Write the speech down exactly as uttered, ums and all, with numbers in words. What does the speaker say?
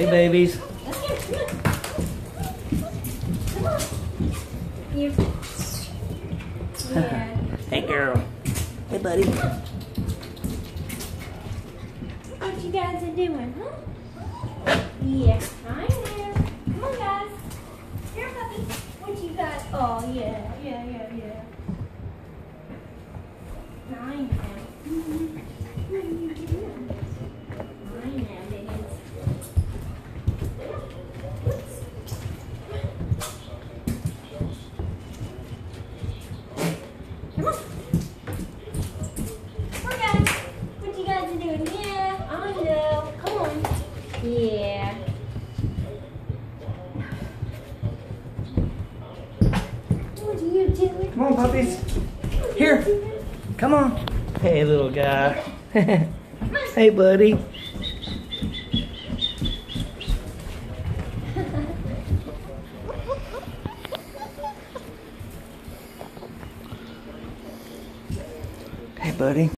Hey, babies. You. Yeah. Hey, girl. Hey, buddy. What you guys are doing, huh? Yeah, I know. Come on, guys. Here, puppy. What you got? Oh, yeah, yeah, yeah, yeah. I know. What are you doing? I know, babies. Come on. Come on, guys. What you guys are doing? Yeah, I know. Come on. Yeah. What are you doing? Come on, puppies. Here. Come on. Hey, little guy. Hey, buddy. Hey, buddy.